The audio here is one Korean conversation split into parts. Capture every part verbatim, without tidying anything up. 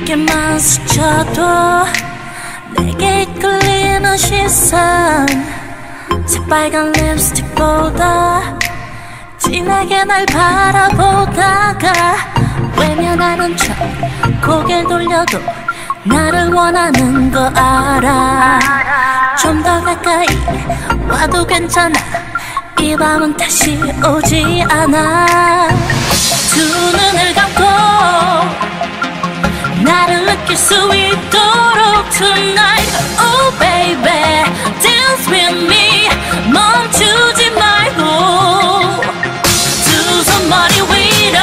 어깨만 스쳐도 내게 이끌리는 시선, 새빨간 립스틱보다 진하게 날 바라보다가 외면하는 척 고개 돌려도 나를 원하는 거 알아. 좀 더 가까이 와도 괜찮아. 이 밤은 다시 오지 않아. 두 눈을 감고 나를 느낄 수 있도록 tonight. Oh baby, dance with me. 멈추지 말고 두 손 머리 위로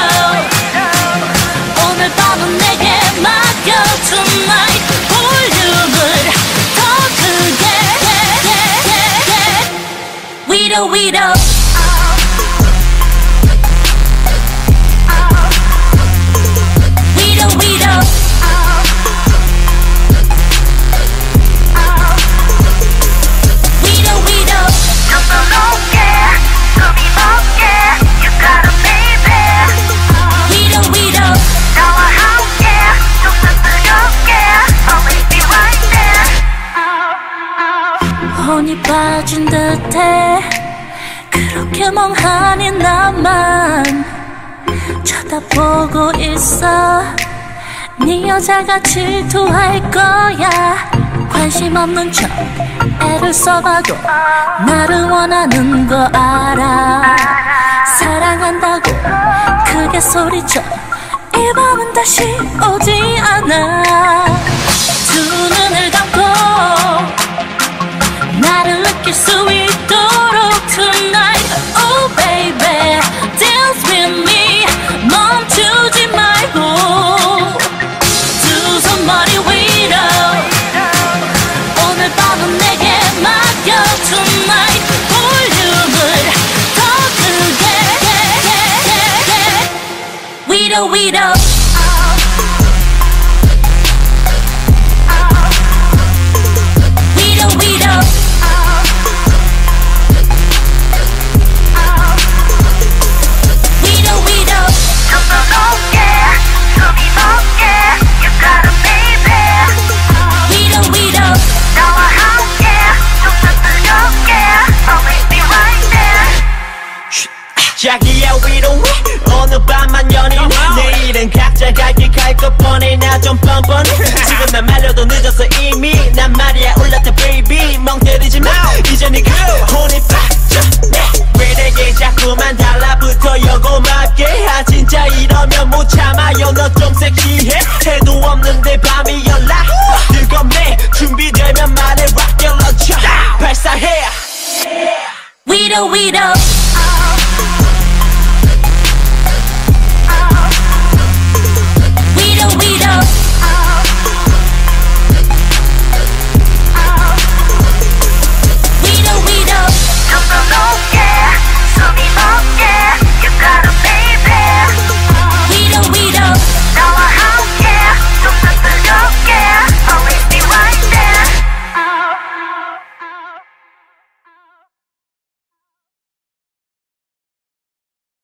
오늘 밤은 내게 맡겨 tonight. 볼륨을 더 크게 위로 위로 혼이 빠진 듯해. 그렇게 멍하니 나만 쳐다보고 있어. 네 여자가 질투할 거야. 관심 없는 척 애를 써봐도 나를 원하는 거 알아. 사랑한다고 크게 소리쳐. 이 밤은 다시 오지 않아. 두 눈을 감고 나를 느낄 수 있도록 tonight. Oh baby, dance with me. 멈추지 말고 두 손 머리 위로 오늘 밤은 내게 맡겨 tonight. 볼륨을 더 크게 위로 위로 자기야 위로해 오늘 밤만 연인 내일은 각자 갈 길 갈 것 뻔해. 나 좀 뻔뻔해. 지금 난 말려도 늦었어 이미. 난 말이야 올랐다 baby. 멍 때리지 마 이제 네가 혼이 빠져네. 왜 내게 자꾸만 달라붙어요 고맙게. 아 진짜 이러면 못 참아요. 너 좀